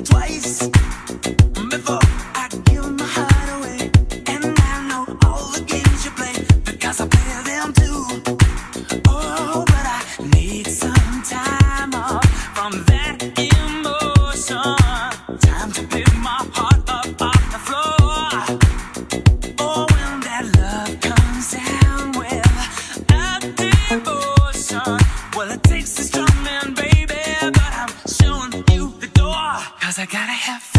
twice before I give my heart away. And I know all the games you play because I play them too. Oh, but I need some time off from that emotion. Time to pick my heart up off the floor. Oh, when that love comes down with a devotion, well, it takes a strong man, baby, but I'm showing you the door. 'Cause I gotta have